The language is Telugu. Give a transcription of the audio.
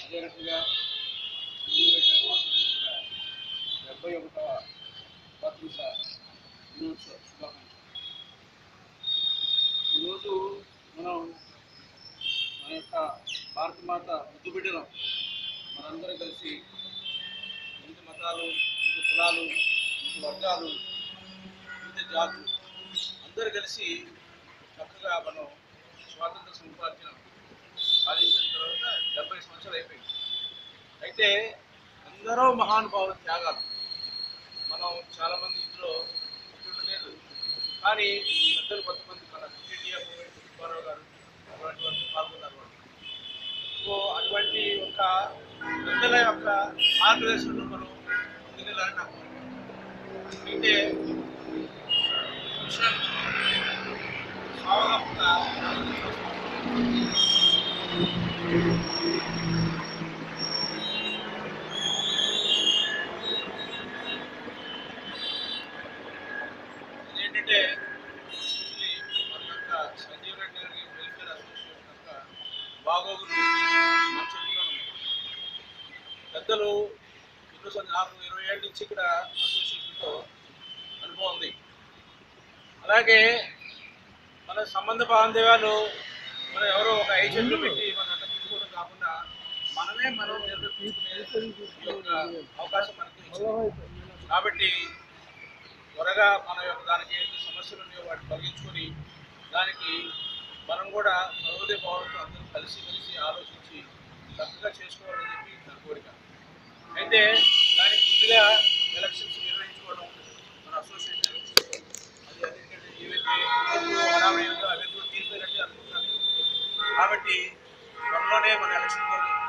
అదే రకంగా 71వ స్వాతంత్ర దినోత్సవ శుభాకాంక్షలు. ఈరోజు మనం మన యొక్క భారతమాత ముద్దు బిడ్డలం మనందరం కలిసి వివిధ మతాలు, వివిధ కులాలు, వివిధ వర్గాలు, వివిధ జాతులు అందరూ కలిసి చక్కగా మనం స్వాతంత్ర సాధించిన తర్వాత 70 సంవత్సరాలు అయిపోయింది. అయితే ఎందరో మహానుభావుల త్యాగాలు మనం చాలామంది ఇందులో లేదు, కానీ పెద్దలు కొంతమంది మన ఇండియా మూమెంట్ సుబ్బారావు గారు అటువంటి వాళ్ళు పాల్గొన్నారు. సో అటువంటి ఒక పెద్దల యొక్క మార్గదర్శనంలో మనం ముందుకెళ్ళాలని నాకు అయితే విషయాలు స్వావలంబన ఏంటంటే మన యొక్క సంజీవ్ రెడ్డి గారి వెల్ఫేర్ అసోసియేషన్ యొక్క బాగోగులు మన చేతిలో ఉన్నాయి. పెద్దలు నాకు 20 ఏళ్ళ నుంచి ఇక్కడ అసోసియేషన్తో అనుభవం ఉంది. అలాగే మన సంబంధ బాంధవ్యాలు మనం ఎవరో ఒక ఏజెంట్లు పెట్టి మనం అట్లా తీసుకోవడం కాకుండా మనమే మనం నిర్వహించుకునే యొక్క అవకాశం మనకి ఇచ్చింది. కాబట్టి త్వరగా మన యొక్క దానికి ఏదైతే సమస్యలు ఉన్నాయో వాటిని తొలగించుకొని దానికి మనం కూడా సర్వోదయ భావంతో అందరూ కలిసి ఆలోచించి చక్కగా చేసుకోవాలని చెప్పి నా కోరిక. అయితే దానికి ముందుగా ఎలక్షన్స్ నిర్వహించుకోవడం మన అసోసియేషన్ ఎలక్షన్స్ అది అన్నింటికంటే ఏవైతే హడావిడిగా అవన్నీ తీరిపోయినట్టే అనుకుంటున్నాను. కాబట్టి త్వరలోనే మన ఎలక్షన్